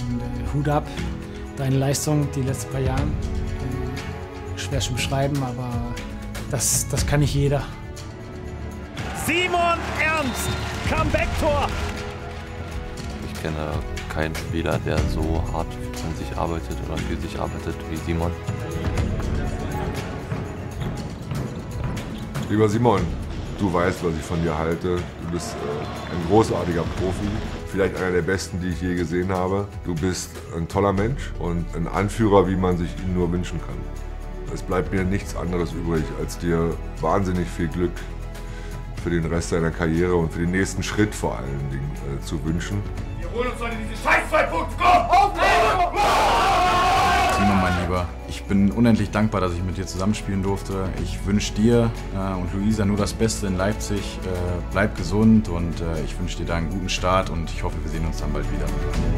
Und Hut ab, deine Leistung die letzten paar Jahre. Schwer zu beschreiben, aber das kann nicht jeder. Simon Ernst, Comeback-Tor! Ich kenne keinen Spieler, der so hart an sich arbeitet oder für sich arbeitet wie Simon. Lieber Simon, du weißt, was ich von dir halte. Du bist ein großartiger Profi, vielleicht einer der besten, die ich je gesehen habe. Du bist ein toller Mensch und ein Anführer, wie man sich ihn nur wünschen kann. Es bleibt mir nichts anderes übrig, als dir wahnsinnig viel Glück für den Rest deiner Karriere und für den nächsten Schritt vor allen Dingen zu wünschen. Wir holen uns heute diese scheiß 2 Punkte! Komm! Simon, mein Lieber, ich bin unendlich dankbar, dass ich mit dir zusammenspielen durfte. Ich wünsche dir und Luisa nur das Beste in Leipzig. Bleib gesund und ich wünsche dir da einen guten Start und ich hoffe, wir sehen uns dann bald wieder.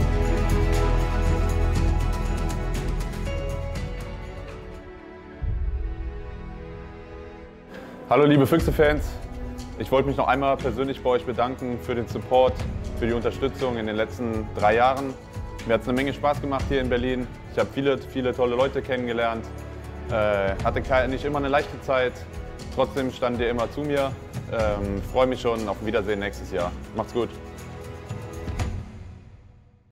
Hallo liebe Füchse-Fans, ich wollte mich noch einmal persönlich bei euch bedanken für den Support, für die Unterstützung in den letzten 3 Jahren. Mir hat es eine Menge Spaß gemacht hier in Berlin. Ich habe viele tolle Leute kennengelernt, hatte nicht immer eine leichte Zeit, trotzdem stand ihr immer zu mir. Freue mich schon auf ein Wiedersehen nächstes Jahr. Macht's gut.